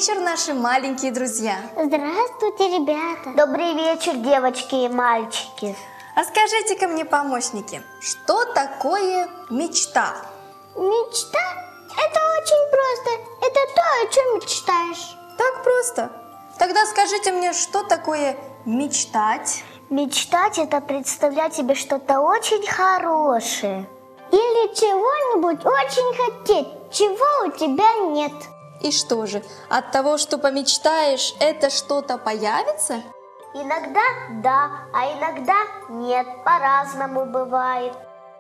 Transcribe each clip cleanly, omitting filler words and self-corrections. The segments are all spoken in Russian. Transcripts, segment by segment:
вечер, наши маленькие друзья. Здравствуйте, ребята. Добрый вечер, девочки и мальчики. А скажите-ка мне, помощники, что такое мечта? Мечта – это очень просто. Это то, о чем мечтаешь. Так просто? Тогда скажите мне, что такое мечтать? Мечтать – это представлять себе что-то очень хорошее. Или чего-нибудь очень хотеть, чего у тебя нет. И что же, от того, что помечтаешь, это что-то появится? Иногда да, а иногда нет, по-разному бывает.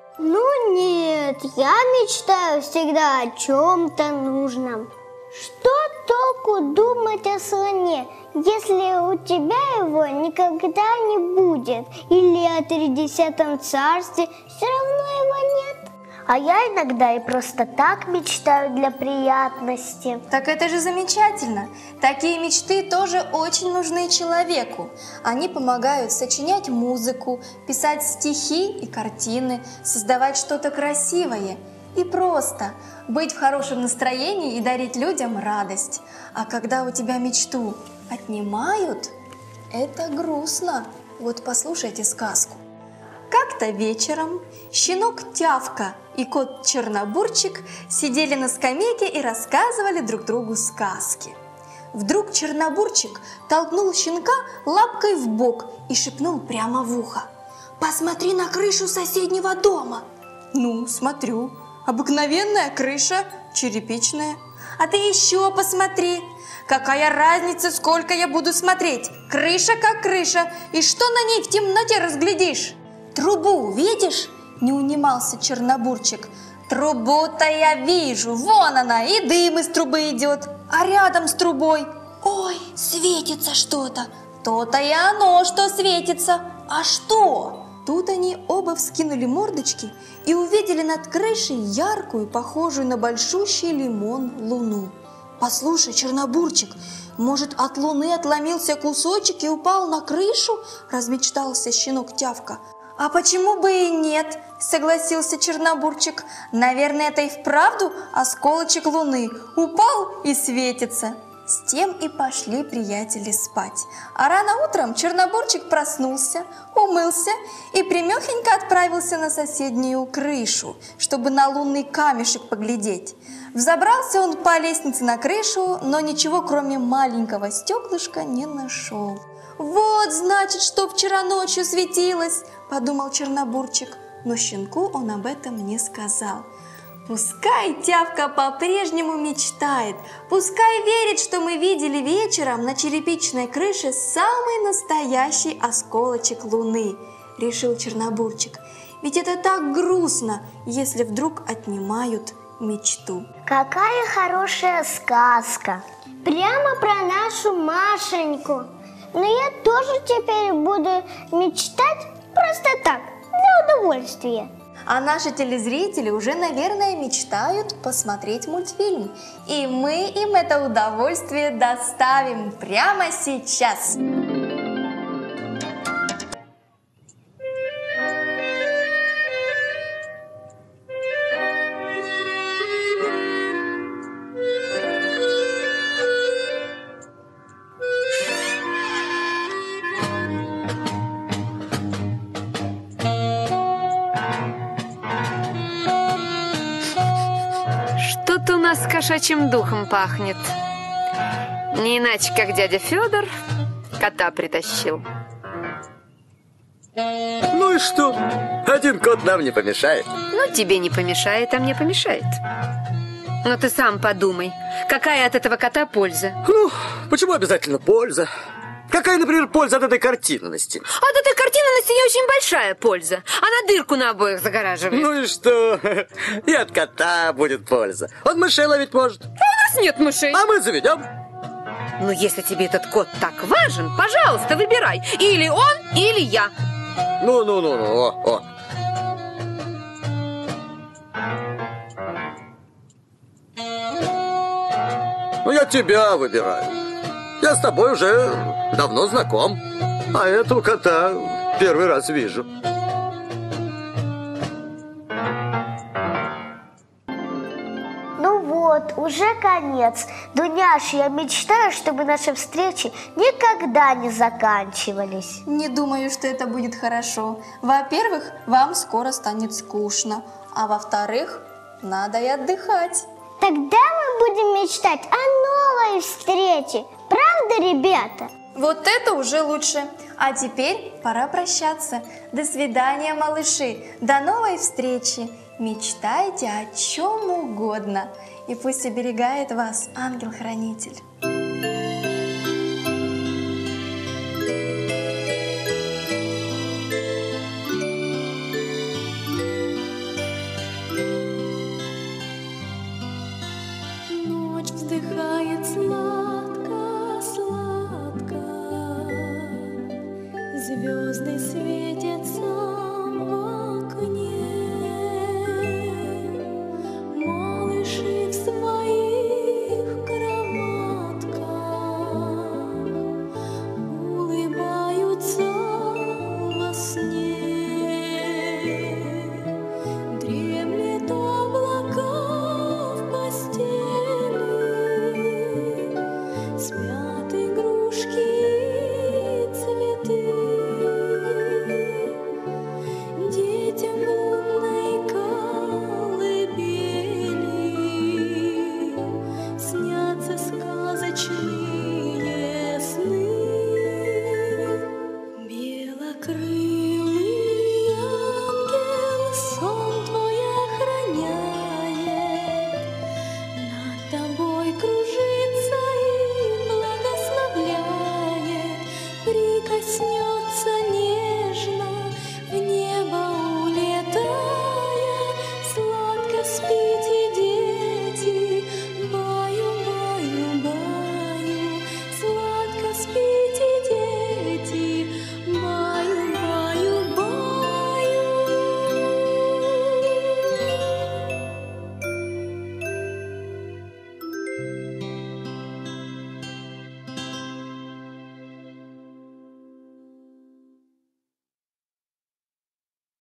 Ну нет, я мечтаю всегда о чем-то нужном. Что толку думать о слоне, если у тебя его никогда не будет? Или о Тридесятом царстве, все равно его нет. А я иногда и просто так мечтаю для приятности. Так это же замечательно. Такие мечты тоже очень нужны человеку. Они помогают сочинять музыку, писать стихи и картины, создавать что-то красивое. И просто быть в хорошем настроении и дарить людям радость. А когда у тебя мечту отнимают, это грустно. Вот послушайте сказку. Как-то вечером щенок Тявка и кот Чернобурчик сидели на скамейке и рассказывали друг другу сказки. Вдруг Чернобурчик толкнул щенка лапкой в бок и шепнул прямо в ухо: «Посмотри на крышу соседнего дома!» «Ну, смотрю. Обыкновенная крыша, черепичная. А ты еще посмотри. Какая разница, сколько я буду смотреть? Крыша как крыша. И что на ней в темноте разглядишь? Трубу видишь?» Не унимался Чернобурчик. «Трубу-то я вижу. Вон она, и дым из трубы идет. А рядом с трубой, ой, светится что-то. То-то и оно, что светится. А что?» Тут они оба вскинули мордочки и увидели над крышей яркую, похожую на большущий лимон, луну. «Послушай, Чернобурчик, может, от луны отломился кусочек и упал на крышу?» – размечтался щенок Тявка. «А почему бы и нет?» – согласился Чернобурчик. «Наверное, это и вправду осколочек луны. Упал и светится». С тем и пошли приятели спать. А рано утром Чернобурчик проснулся, умылся и прямехонько отправился на соседнюю крышу, чтобы на лунный камешек поглядеть. Взобрался он по лестнице на крышу, но ничего, кроме маленького стеклышка, не нашел. «Вот, значит, что вчера ночью светилось!» – подумал Чернобурчик, но щенку он об этом не сказал. Пускай Тявка по-прежнему мечтает, пускай верит, что мы видели вечером на черепичной крыше самый настоящий осколочек луны, решил Чернобурчик. Ведь это так грустно, если вдруг отнимают мечту. Какая хорошая сказка! Прямо про нашу Машеньку. Но я тоже теперь буду мечтать просто так, для удовольствия. А наши телезрители уже, наверное, мечтают посмотреть мультфильм. И мы им это удовольствие доставим прямо сейчас. Что-то у нас кошачьим духом пахнет. Не иначе, как дядя Федор кота притащил. Ну и что? Один кот нам не помешает. Ну, тебе не помешает, а мне помешает. Но ты сам подумай, какая от этого кота польза? Ну, почему обязательно польза? Какая, например, польза от этой картины на стене? От этой картины на стене очень большая польза. Она дырку на обоих загораживает. Ну и что? И от кота будет польза. Он мышей ловить может. А у нас нет мышей. А мы заведем. Ну, если тебе этот кот так важен, пожалуйста, выбирай. Или он, или я. Ну, о. Ну, я тебя выбираю. Я с тобой уже давно знаком. А этого кота первый раз вижу. Ну вот, вот, уже конец. Дуняш, я мечтаю, чтобы наши встречи никогда не заканчивались. Не думаю, что это будет хорошо. Во-первых, вам скоро станет скучно. А во-вторых, надо и отдыхать. Тогда мы будем мечтать о новой встрече. Правда, ребята? Вот это уже лучше. А теперь пора прощаться. До свидания, малыши. До новой встречи. Мечтайте о чем угодно. И пусть оберегает вас ангел-хранитель. Ночь вздыхает сладко, сладко, звезды светятся в окне, малыши в своих кроватках улыбаются во сне. Дремлет облака в постели, спят игрушки и цветы. Детям лунной колыбели снятся сказочные сны. Белокрылые